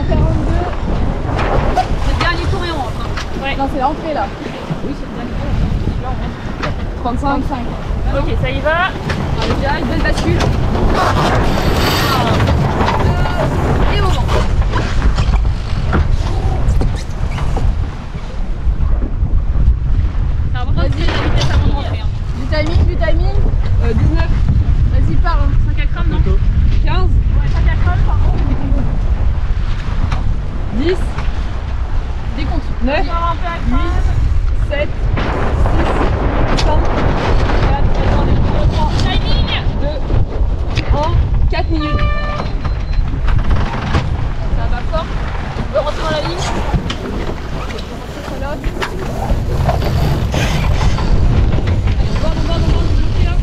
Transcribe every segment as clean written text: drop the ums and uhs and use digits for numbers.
C'est le dernier tour et on rentre. Ouais. Non, c'est l'entrée là. Oui, c'est le dernier tour. Là, on rentre. 35. Ok, ça y va. Allez, bien, une belle bascule. Et au vent. C'est important de tenir la vitesse avant de rentrer. Du timing, 19. Vas-y, pars. 5 à crâne, non 15. Ouais, 5 à crâne, pardon. 10. Décompte. 9. 8, 7. 6. 5. 4, attendez, 3, timing 2. 1. 4 minutes. Ça va fort. On peut rentrer dans la ligne. Voilà. Allez, on borde, bloqué là.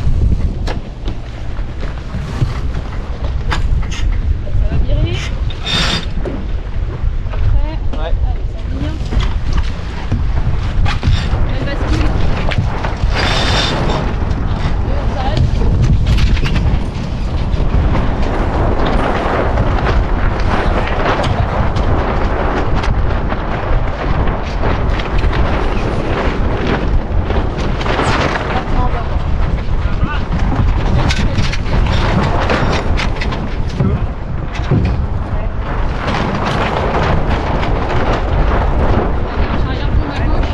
Ça va virer. Prêt. Ouais. Allez, ça vire. Belle bascule. On s'arrête. Arrière tourne à gauche.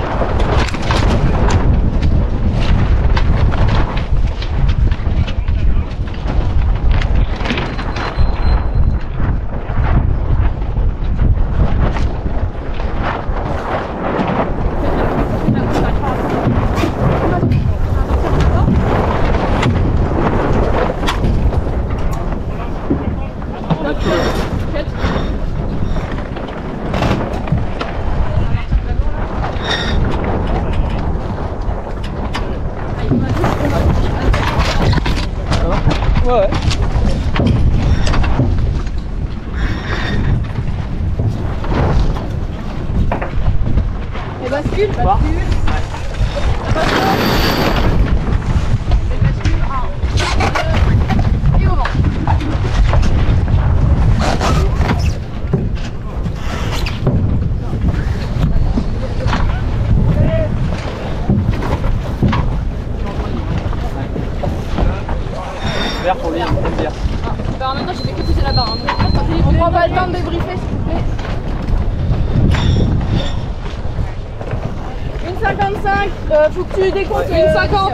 Ouais. Et bascule. Pas. Et au vent. Vert pour lui, vert. Bah, en même temps, j'ai fait que pousser la barre. On prend pas le temps de débriefer, s'il vous plaît. 1,55. Faut que tu décomptes. 1,50.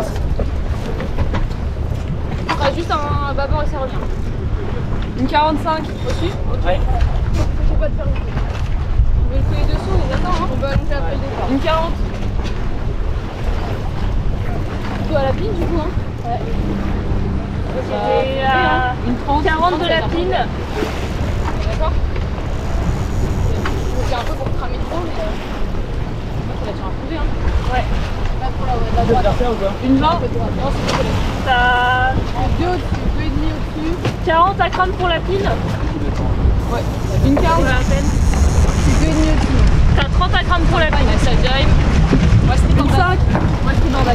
On fera juste un bâbord et ça revient. 1,45. Au-dessus. Ouais. Faut pas te faire louper. On veut le les dessous, on est d'accord, hein. On va monter après le départ. 1,40. Plutôt à la pine, du coup, hein. Ouais. C'était à Une 30. 40 de la pine. D'accord. Je un peu pour cramer trop, mais. Ça va tirer un coup, hein. Ouais. Là, pour la droite. Faire ou pas? Une 20. Non, c'est pas collé. T'as 2 au-dessus, 2,5 au-dessus. 40 à crâne pour la pine. Ouais. Une 40. Pour la peine. C'est 2,5 au-dessus. T'as 30 à crâne pour la pine. Ça dive. Moi, c'était dans 5. Moi, c'était dans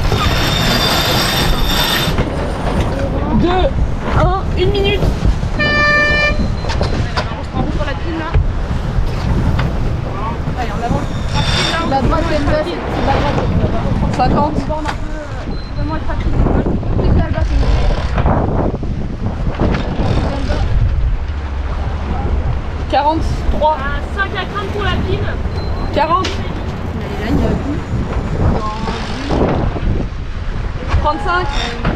2, 1, 1 minute. On roule pour la pine là. Allez, on avance. La droite, c'est la droite. 50. Donne-moi le papier. Plus vers le bas, c'est mieux. 43. 5 à crâne pour la pine. 40. 35.